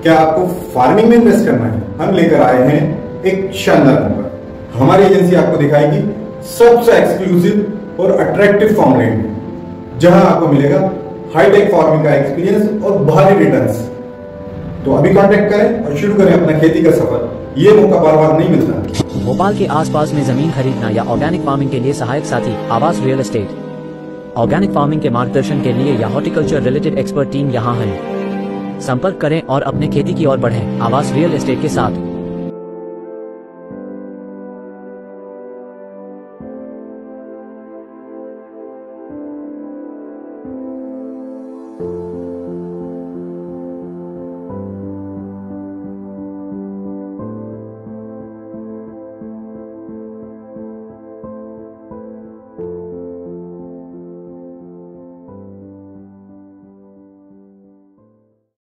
क्या आपको फार्मिंग में इन्वेस्ट करना है? हम लेकर आए हैं एक शानदार मौका। हमारी एजेंसी आपको दिखाएगी सबसे एक्सक्लूसिव और अट्रैक्टिव फार्म लैंड, जहां आपको मिलेगा हाईटेक फार्मिंग का एक्सपीरियंस और भारी रिटर्न्स। तो अभी कांटेक्ट करें और शुरू करें अपना खेती का सफर। ये मौका बार बार नहीं मिलता। भोपाल के आसपास में जमीन खरीदना या ऑर्गेनिक फार्मिंग के लिए सहायक साथी आवास रियल एस्टेट। ऑर्गेनिक फार्मिंग के मार्गदर्शन के लिए या हॉर्टिकल्चर रिलेटेड एक्सपर्ट टीम यहाँ है। संपर्क करें और अपने खेती की ओर बढ़ें आवास रियल एस्टेट के साथ।